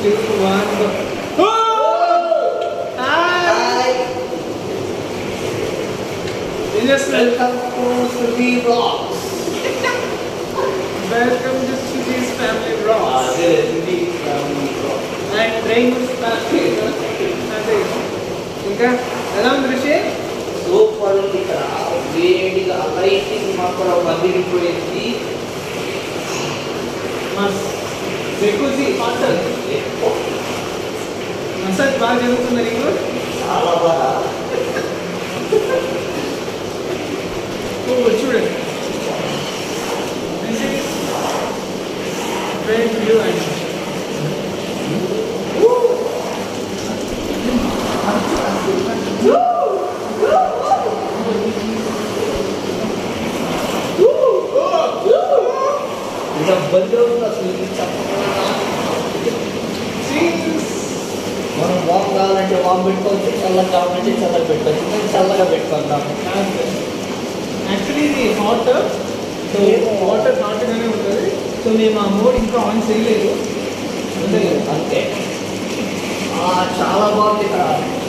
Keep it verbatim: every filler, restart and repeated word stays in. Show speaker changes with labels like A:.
A: two, one, go. Oh! Hi!
B: Welcome to Subi Vlogs.
A: Welcome to Subi's Family Vlogs.
B: Subi Family Vlogs.
A: And Rain's Family Vlogs. అదే ఇంకా ఎలా ఉంది ఋషి?
B: Super ఉంది ఇక్కడ వేడిగా లైటింగ్ మాకు మదిరిపోయింది.
A: మస్త్ జకూజీ వాటర్ మసాజ్ బాగా జరుగుతుంది నీకు?
B: చాలా బాగా.
A: చూడండి ఫ్రెండ్ వ్యూ అండి.
B: ఇంకా బండి అసలు చెప్పకుండా మనం వామ్ కావాలంటే వామ్ పెట్టుకోవచ్చు, చల్లగా కావాలంటే చల్లగా పెట్టుకోవచ్చు. మేము చల్లగా పెట్టుకుంటాము.
A: యాక్చువల్లీ ఇది హాట్, సో వాటర్ హాట్గానే ఉంటుంది. సో మేము ఆ మోడ్ ఇంకా ఆన్ చేయలేదు.
B: అంతే చాలా బాగుంది ఇక్కడ.